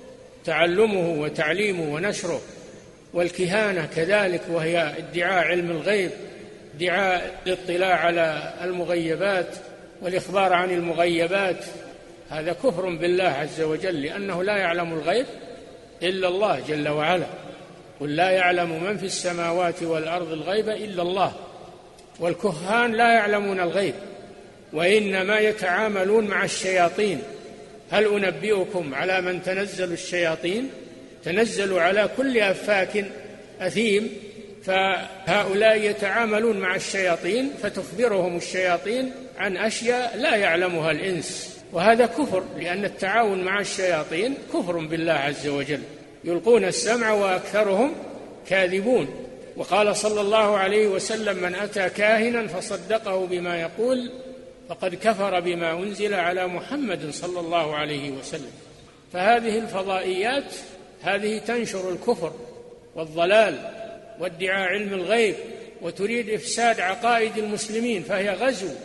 تعلمه وتعليمه ونشره، والكهانة كذلك، وهي ادعاء علم الغيب، ادعاء الاطلاع على المغيبات والإخبار عن المغيبات، هذا كفر بالله عز وجل، لأنه لا يعلم الغيب إلا الله جل وعلا. قل لا يعلم من في السماوات والأرض الغيب إلا الله، والكهان لا يعلمون الغيب وإنما يتعاملون مع الشياطين. هل أنبئكم على من تنزل الشياطين؟ تنزل على كل أفاك أثيم، فهؤلاء يتعاملون مع الشياطين فتخبرهم الشياطين عن أشياء لا يعلمها الإنس، وهذا كفر، لأن التعاون مع الشياطين كفر بالله عز وجل، يلقون السمع وأكثرهم كاذبون. وقال صلى الله عليه وسلم: من أتى كاهنا فصدقه بما يقول فقد كفر بما أنزل على محمد صلى الله عليه وسلم. فهذه الفضائيات هذه تنشر الكفر والضلال وادعاء علم الغيب، وتريد إفساد عقائد المسلمين، فهي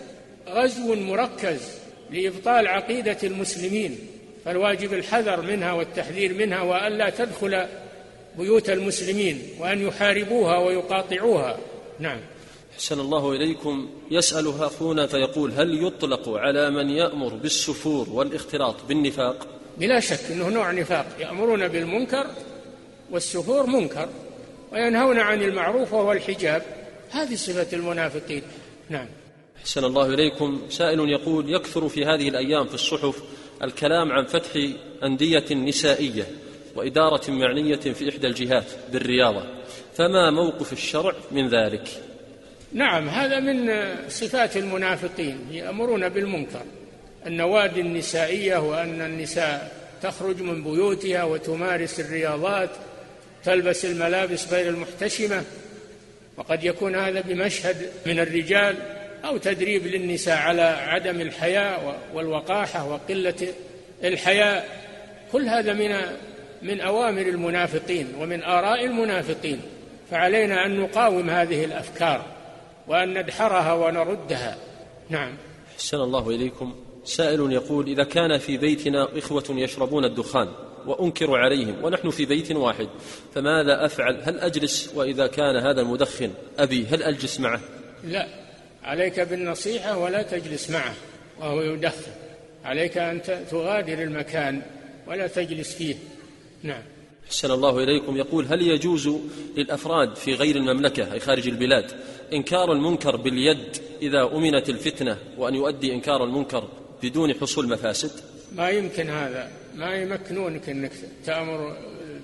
غزو مركز لإبطال عقيدة المسلمين، فالواجب الحذر منها والتحذير منها، وأن لا تدخل بيوت المسلمين، وأن يحاربوها ويقاطعوها. نعم. أحسن الله إليكم. يسأل أخونا فيقول: هل يطلق على من يأمر بالسفور والاختلاط بالنفاق؟ بلا شك أنه نوع نفاق، يأمرون بالمنكر، والسفور منكر، وينهون عن المعروف وهو الحجاب، هذه صفة المنافقين. نعم. أحسن الله إليكم. سائل يقول: يكثر في هذه الأيام في الصحف الكلام عن فتح أندية نسائية وإدارة معنية في إحدى الجهات بالرياضة، فما موقف الشرع من ذلك؟ نعم، هذا من صفات المنافقين، يأمرون بالمنكر، النوادي النسائية، وأن النساء تخرج من بيوتها وتمارس الرياضات، تلبس الملابس غير المحتشمة، وقد يكون هذا بمشهد من الرجال أو تدريب للنساء على عدم الحياء والوقاحة وقلة الحياء. كل هذا من من أوامر المنافقين ومن آراء المنافقين، فعلينا أن نقاوم هذه الأفكار وأن ندحرها ونردها. نعم. أحسن الله إليكم. سائل يقول: إذا كان في بيتنا إخوة يشربون الدخان وأنكر عليهم ونحن في بيت واحد فماذا أفعل؟ هل أجلس؟ وإذا كان هذا المدخن أبي هل أجلس معه؟ لا، عليك بالنصيحة ولا تجلس معه وهو يدخن، عليك أن تغادر المكان ولا تجلس فيه. نعم. أحسن الله إليكم. يقول: هل يجوز للأفراد في غير المملكة أي خارج البلاد إنكار المنكر باليد إذا أمنت الفتنة، وأن يؤدي إنكار المنكر بدون حصول مفاسد؟ ما يمكن هذا، ما يمكنونك أنك تأمر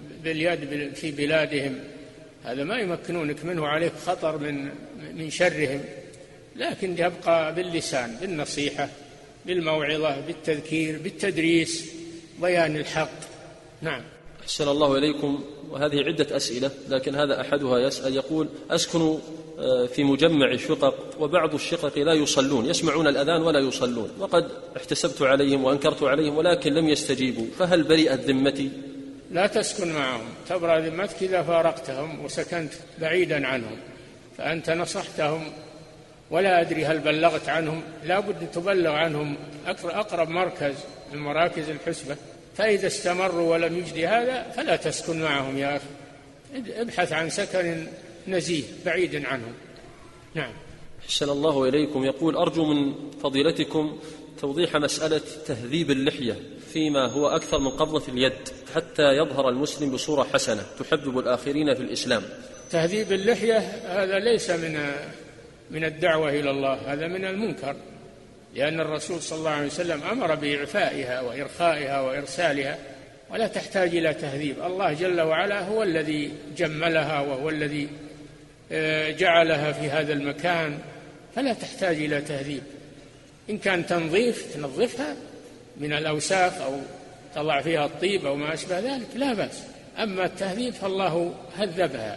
باليد في بلادهم، هذا ما يمكنونك منه، عليك خطر من شرهم، لكن يبقى باللسان، بالنصيحة، بالموعظة، بالتذكير، بالتدريس، بيان الحق. نعم. أحسن الله إليكم. وهذه عدة أسئلة، لكن هذا أحدها يسأل يقول: أسكن في مجمع شقق وبعض الشقق لا يصلون، يسمعون الأذان ولا يصلون، وقد احتسبت عليهم وأنكرت عليهم ولكن لم يستجيبوا، فهل برئت ذمتي؟ لا تسكن معهم، تبرأ ذمتك إذا فارقتهم وسكنت بعيدا عنهم، فأنت نصحتهم، ولا أدري هل بلغت عنهم، لا بد تبلغ عنهم أقرب مركز من مراكز الحسبة، فإذا استمروا ولم يجد هذا فلا تسكن معهم يا أخي، ابحث عن سكن نزيه بعيد عنهم. نعم. أحسن الله إليكم. يقول: أرجو من فضيلتكم توضيح مسألة تهذيب اللحية فيما هو أكثر من قبضة اليد حتى يظهر المسلم بصورة حسنة تحبب الآخرين في الإسلام. تهذيب اللحية هذا ليس من الدعوة إلى الله، هذا من المنكر، لأن الرسول صلى الله عليه وسلم أمر بإعفائها وإرخائها وإرسالها، ولا تحتاج إلى تهذيب. الله جل وعلا هو الذي جملها وهو الذي جعلها في هذا المكان، فلا تحتاج إلى تهذيب. إن كان تنظفها من الأوساخ أو تضع فيها الطيب أو ما أشبه ذلك لا بأس، أما التهذيب فالله هذبها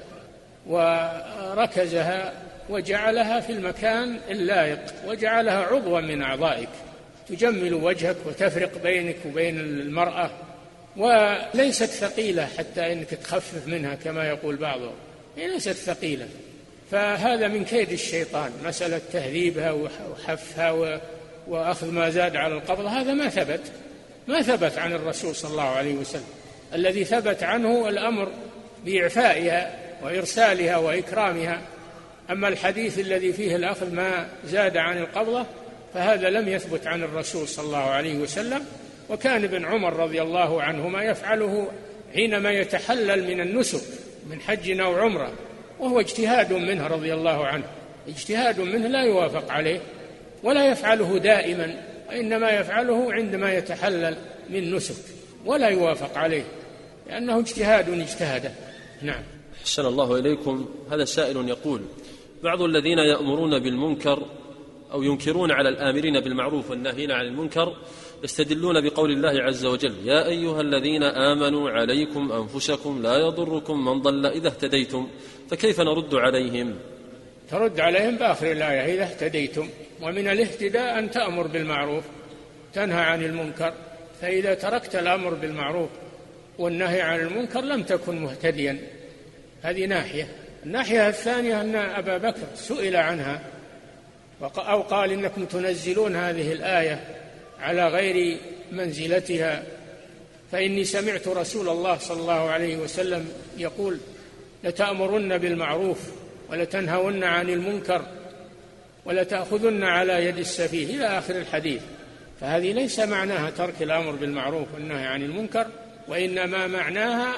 وركزها وجعلها في المكان اللائق، وجعلها عضوا من أعضائك تجمل وجهك وتفرق بينك وبين المرأة، وليست ثقيلة حتى إنك تخفف منها كما يقول بعضهم، هي ليست ثقيلة. فهذا من كيد الشيطان، مسألة تهذيبها وحفها وأخذ ما زاد على القبض، هذا ما ثبت عن الرسول صلى الله عليه وسلم. الذي ثبت عنه الأمر بإعفائها وإرسالها وإكرامها، أما الحديث الذي فيه الأخذ ما زاد عن القبضة فهذا لم يثبت عن الرسول صلى الله عليه وسلم. وكان ابن عمر رضي الله عنهما يفعله حينما يتحلل من النسك من حج أو عمرة، وهو اجتهاد منه رضي الله عنه، اجتهاد منه لا يوافق عليه، ولا يفعله دائما، وإنما يفعله عندما يتحلل من نسك، ولا يوافق عليه لأنه اجتهاد اجتهده. نعم. أحسن الله إليكم. هذا سائل يقول: بعض الذين يأمرون بالمنكر أو ينكرون على الآمرين بالمعروف والناهين عن المنكر يستدلون بقول الله عز وجل: يا أيها الذين آمنوا عليكم أنفسكم لا يضركم من ضل إذا اهتديتم، فكيف نرد عليهم؟ ترد عليهم بآخر الآية: إذا اهتديتم. ومن الاهتداء أن تأمر بالمعروف تنهى عن المنكر، فإذا تركت الأمر بالمعروف والنهي عن المنكر لم تكن مهتديا. هذه ناحية. الناحية الثانية أن أبا بكر سئل عنها أو قال: إنكم تنزلون هذه الآية على غير منزلتها، فإني سمعت رسول الله صلى الله عليه وسلم يقول: لتأمرن بالمعروف ولتنهون عن المنكر ولتأخذن على يد السفيه إلى آخر الحديث. فهذه ليس معناها ترك الأمر بالمعروف والنهي عن المنكر، وإنما معناها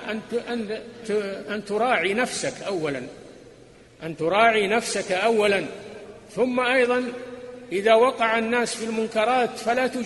أن تراعي نفسك أولا، أن تراعي نفسك أولا، ثم أيضا إذا وقع الناس في المنكرات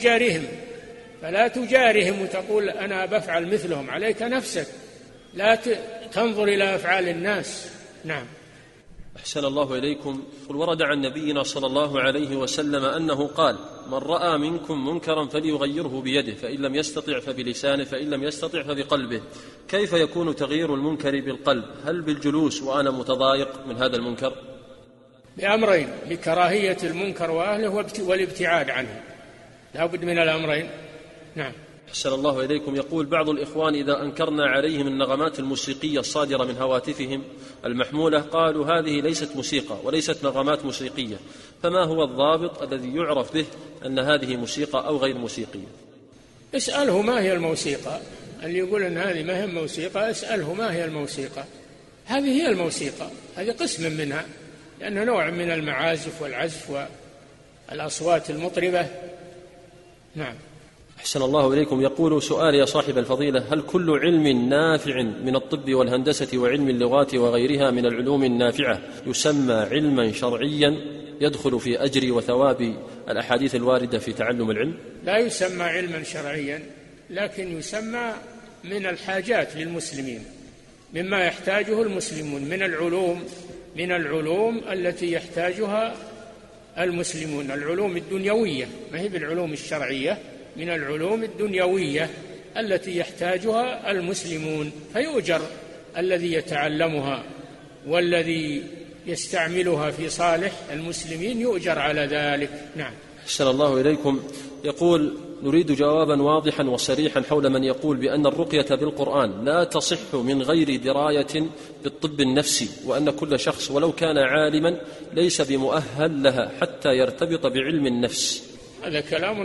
فلا تجارهم وتقول أنا بفعل مثلهم، عليك نفسك، لا تنظر إلى أفعال الناس. نعم. أحسن الله إليكم. قل: ورد عن نبينا صلى الله عليه وسلم أنه قال: من رأى منكم منكرا فليغيره بيده، فإن لم يستطع فبلسانه، فإن لم يستطع فبقلبه. كيف يكون تغيير المنكر بالقلب؟ هل بالجلوس وأنا متضايق من هذا المنكر؟ بأمرين: بكراهية المنكر وأهله والابتعاد عنه، لا بد من الأمرين. نعم. أحسن الله إليكم. يقول بعض الإخوان إذا أنكرنا عليهم النغمات الموسيقية الصادرة من هواتفهم المحمولة قالوا هذه ليست موسيقى وليست نغمات موسيقية، فما هو الضابط الذي يعرف به أن هذه موسيقى أو غير موسيقية؟ اسأله ما هي الموسيقى. اللي يقول أن هذه ما هي موسيقى اسأله ما هي الموسيقى. هذه هي الموسيقى، هذه قسم منها، لأنه نوع من المعازف والعزف والأصوات المطربة. نعم. أحسن الله إليكم. يقول سؤال يا صاحب الفضيلة: هل كل علم نافع من الطب والهندسة وعلم اللغات وغيرها من العلوم النافعة يسمى علما شرعيا يدخل في أجر وثواب الأحاديث الواردة في تعلم العلم؟ لا يسمى علما شرعيا، لكن يسمى من الحاجات للمسلمين، مما يحتاجه المسلمون من العلوم التي يحتاجها المسلمون، العلوم الدنيوية، ما هي بالعلوم الشرعية، من العلوم الدنيوية التي يحتاجها المسلمون، فيؤجر الذي يتعلمها والذي يستعملها في صالح المسلمين يؤجر على ذلك. نعم. أحسن الله إليكم. يقول نريد جوابا واضحا وصريحا حول من يقول بأن الرقية بالقرآن لا تصح من غير دراية بالطب النفسي، وأن كل شخص ولو كان عالما ليس بمؤهل لها حتى يرتبط بعلم النفس. هذا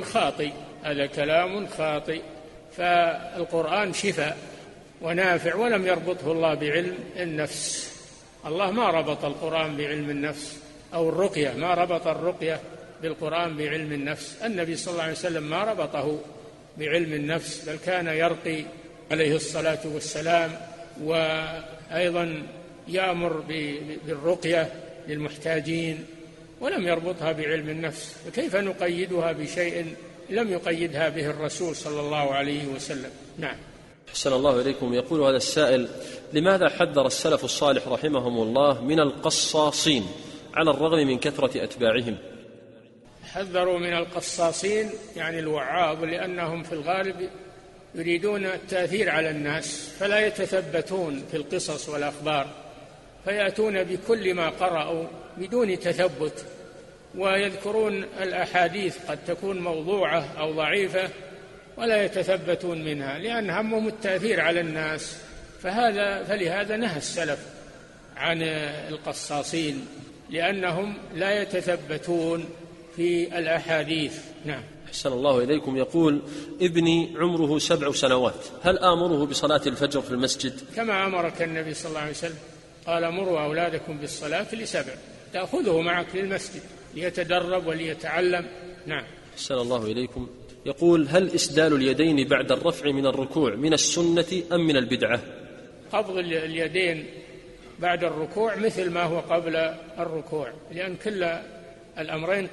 كلام خاطئ. فالقرآن شفاء ونافع ولم يربطه الله بعلم النفس. الله ما ربط القرآن بعلم النفس، أو الرقية ما ربط الرقية بالقرآن بعلم النفس. النبي صلى الله عليه وسلم ما ربطه بعلم النفس، بل كان يرقي عليه الصلاة والسلام، وأيضا يأمر بالرقية للمحتاجين، ولم يربطها بعلم النفس. فكيف نقيدها بشيء لم يقيدها به الرسول صلى الله عليه وسلم؟ نعم. أحسن الله إليكم. يقول هذا السائل: لماذا حذر السلف الصالح رحمهم الله من القصاصين على الرغم من كثرة أتباعهم؟ حذروا من القصاصين يعني الوعاظ، لأنهم في الغالب يريدون التأثير على الناس، فلا يتثبتون في القصص والأخبار، فيأتون بكل ما قرأوا بدون تثبت، ويذكرون الأحاديث قد تكون موضوعة أو ضعيفة ولا يتثبتون منها، لأن همهم التأثير على الناس. فلهذا نهى السلف عن القصاصين، لأنهم لا يتثبتون في الأحاديث. نعم. أحسن الله إليكم. يقول ابني عمره 7 سنوات، هل آمره بصلاة الفجر في المسجد؟ كما أمرك النبي صلى الله عليه وسلم، قال مروا أولادكم بالصلاة ل7، تأخذه معك للمسجد ليتدرب وليتعلم. نعم. أحسن الله إليكم. يقول هل إسدال اليدين بعد الرفع من الركوع من السنة أم من البدعة؟ قبض اليدين بعد الركوع مثل ما هو قبل الركوع، لأن كلا الأمرين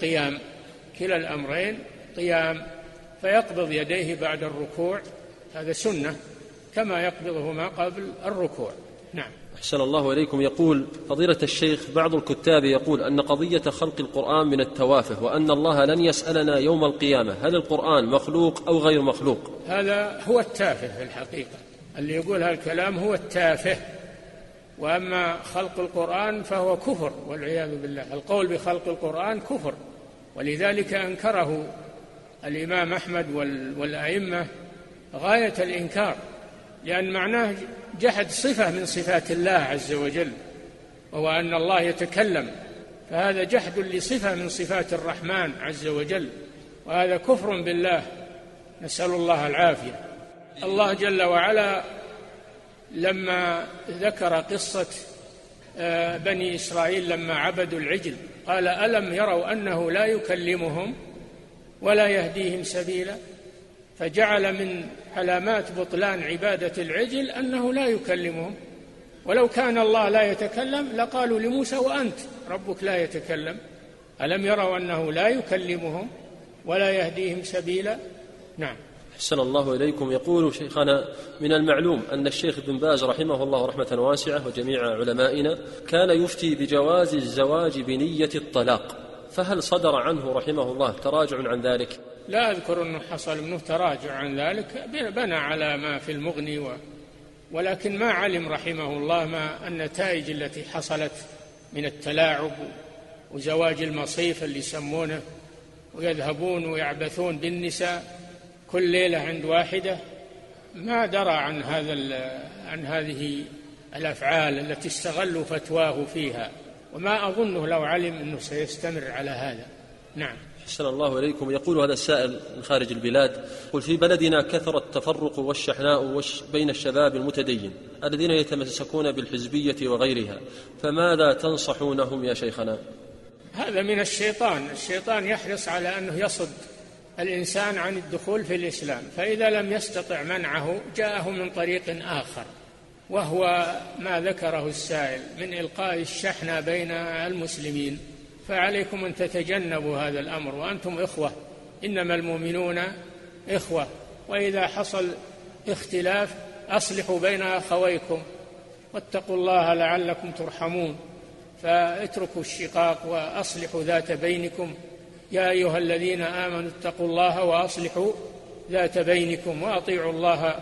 قيام، فيقبض يديه بعد الركوع، هذا سنة كما يقبضهما قبل الركوع. نعم. أحسن الله إليكم. يقول فضيلة الشيخ بعض الكتاب يقول أن قضية خلق القرآن من التوافه، وأن الله لن يسألنا يوم القيامة هل القرآن مخلوق أو غير مخلوق. هذا هو التافه في الحقيقة، اللي يقول هالكلام هو التافه. وأما خلق القرآن فهو كفر والعياذ بالله، القول بخلق القرآن كفر، ولذلك أنكره الإمام أحمد والأئمة غاية الإنكار، لأن معناه جحد صفة من صفات الله عز وجل، وهو أن الله يتكلم، فهذا جحد لصفة من صفات الرحمن عز وجل، وهذا كفر بالله، نسأل الله العافية. الله جل وعلا لما ذكر قصة بني إسرائيل لما عبدوا العجل قال ألم يروا أنه لا يكلمهم ولا يهديهم سبيلا، فجعل من علامات بطلان عبادة العجل أنه لا يكلمهم، ولو كان الله لا يتكلم لقالوا لموسى وأنت ربك لا يتكلم، ألم يروا أنه لا يكلمهم ولا يهديهم سبيلا. نعم. أحسن الله إليكم. يقول شيخنا من المعلوم أن الشيخ بن باز رحمه الله رحمة واسعة وجميع علمائنا كان يفتي بجواز الزواج بنية الطلاق، فهل صدر عنه رحمه الله تراجع عن ذلك؟ لا أذكر أنه حصل منه تراجع عن ذلك، بنى على ما في المغني ولكن ما علم رحمه الله ما النتائج التي حصلت من التلاعب وزواج المصيف اللي يسمونه، ويذهبون ويعبثون بالنساء، كل ليلة عند واحدة ما درى عن هذه الأفعال التي استغلوا فتواه فيها، وما أظنه لو علم أنه سيستمر على هذا. نعم. أحسن الله إليكم. يقول هذا السائل من خارج البلاد، يقول: في بلدنا كثر التفرق والشحناء بين الشباب المتدين الذين يتمسكون بالحزبية وغيرها، فماذا تنصحونهم يا شيخنا؟ هذا من الشيطان يحرص على أنه يصد الإنسان عن الدخول في الإسلام، فإذا لم يستطع منعه جاءه من طريق آخر، وهو ما ذكره السائل من إلقاء الشحنة بين المسلمين. فعليكم أن تتجنبوا هذا الأمر، وأنتم إخوة، إنما المؤمنون إخوة، وإذا حصل اختلاف أصلحوا بين أخويكم واتقوا الله لعلكم ترحمون. فاتركوا الشقاق وأصلحوا ذات بينكم، يا أيها الذين آمنوا اتقوا الله وأصلحوا ذات بينكم وأطيعوا الله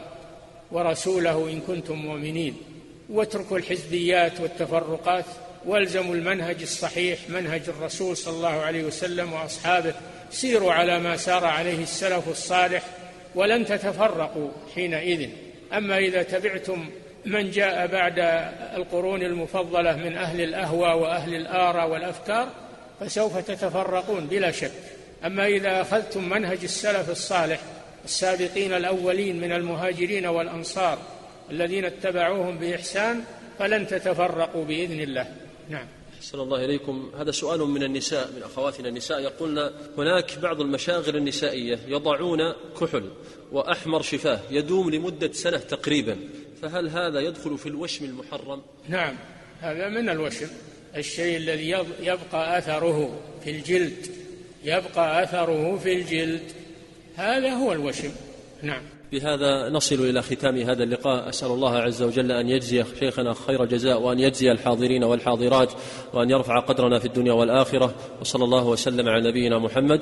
ورسوله إن كنتم مؤمنين. واتركوا الحزبيات والتفرقات، والزموا المنهج الصحيح، منهج الرسول صلى الله عليه وسلم وأصحابه، سيروا على ما سار عليه السلف الصالح ولن تتفرقوا حينئذ. أما إذا تبعتم من جاء بعد القرون المفضلة من أهل الأهوى وأهل الآراء والأفكار فسوف تتفرقون بلا شك. أما إذا أخذتم منهج السلف الصالح السابقين الأولين من المهاجرين والأنصار الذين اتبعوهم بإحسان فلن تتفرقوا بإذن الله. نعم. أحسن الله إليكم. هذا سؤال من النساء، من أخواتنا النساء، يقولن: هناك بعض المشاغل النسائية يضعون كحل وأحمر شفاه يدوم لمدة سنة تقريبا، فهل هذا يدخل في الوشم المحرم؟ نعم، هذا من الوشم، الشيء الذي يبقى أثره في الجلد، يبقى أثره في الجلد، هذا هو الوشم. نعم. بهذا نصل إلى ختام هذا اللقاء. أسأل الله عز وجل أن يجزي شيخنا خير جزاء، وأن يجزي الحاضرين والحاضرات، وأن يرفع قدرنا في الدنيا والآخرة. وصلى الله وسلم على نبينا محمد.